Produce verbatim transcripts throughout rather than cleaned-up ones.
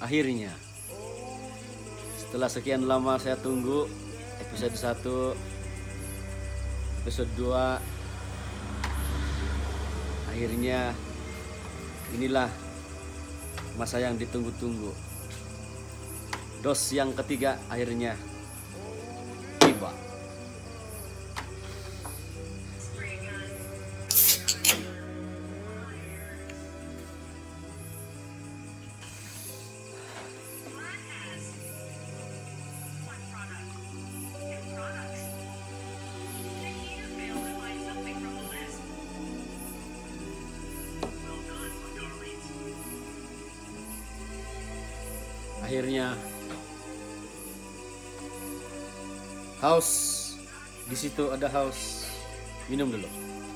akhirnya setelah sekian lama saya tunggu episode satu, episode dua, akhirnya inilah masa yang ditunggu-tunggu. Dos yang ketiga akhirnya tiba. Akhirnya haus, di situ ada haus. Minum dulu.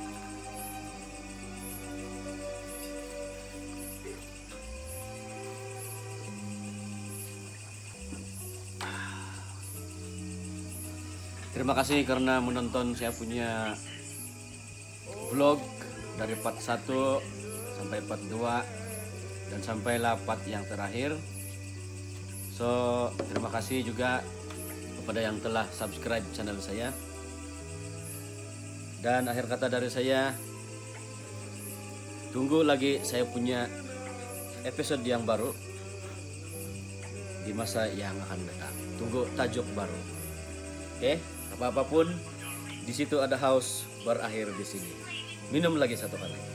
Terima kasih karena menonton saya punya vlog dari part satu sampai part dua dan sampailah part yang terakhir. So, terima kasih juga kepada yang telah subscribe channel saya. Dan akhir kata dari saya, tunggu lagi saya punya episode yang baru di masa yang akan datang. Tunggu tajuk baru. Oke, apa-apapun di situ ada haus berakhir di sini. Minum lagi satu kali.